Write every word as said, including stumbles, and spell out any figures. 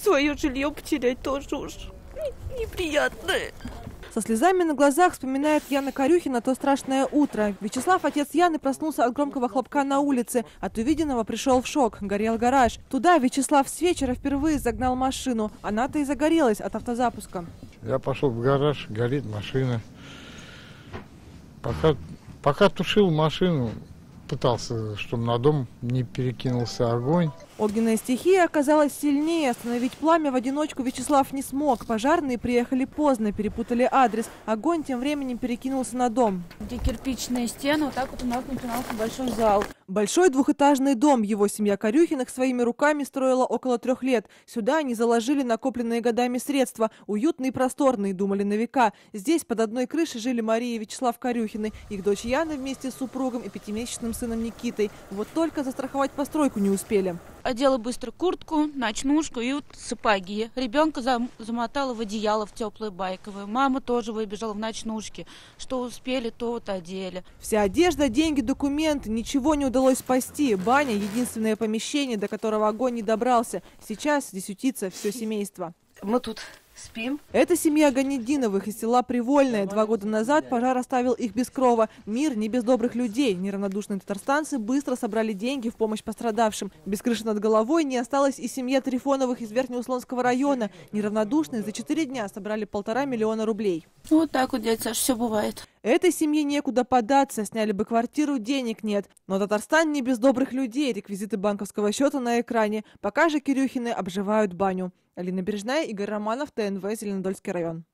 свое жилье потерять тоже уж неприятно. Со слезами на глазах вспоминает Яна Корюхина то страшное утро. Вячеслав, отец Яны, проснулся от громкого хлопка на улице. От увиденного пришел в шок. Горел гараж. Туда Вячеслав с вечера впервые загнал машину. Она-то и загорелась от автозапуска. Я пошел в гараж, горит машина. Пока, пока тушил машину, пытался, чтобы на дом не перекинулся огонь. Огненная стихия оказалась сильнее. Остановить пламя в одиночку Вячеслав не смог. Пожарные приехали поздно, перепутали адрес. Огонь тем временем перекинулся на дом. Где кирпичная стена, вот так вот у нас начинался большой зал. Большой двухэтажный дом. Его семья Корюхиных своими руками строила около трех лет. Сюда они заложили накопленные годами средства. Уютный и просторный, думали на века. Здесь под одной крышей жили Мария и Вячеслав Корюхины, их дочь Яна вместе с супругом и пятимесячным сыном Никитой. Вот только застраховать постройку не успели. Одела быстро куртку, ночнушку и вот сапоги. Ребенка зам замотала в одеяло в теплое байковое. Мама тоже выбежала в ночнушке. Что успели, то вот одели. Вся одежда, деньги, документы. Ничего не удалось спасти. Баня – единственное помещение, до которого огонь не добрался. Сейчас здесь ютится все семейство. Мы тут спим. Это семья Ганединовых из села Привольное. Два года назад пожар оставил их без крова. Мир не без добрых людей. Неравнодушные татарстанцы быстро собрали деньги в помощь пострадавшим. Без крыши над головой не осталась и семья Трифоновых из Верхнеуслонского района. Неравнодушные за четыре дня собрали полтора миллиона рублей. Вот так вот, дядя Саш, все бывает. Этой семье некуда податься. Сняли бы квартиру, денег нет. Но Татарстан не без добрых людей. Реквизиты банковского счета на экране. Пока же Кирюхины обживают баню. Алина Бережная, Игорь Романов, ТНВ, Зеленодольский район.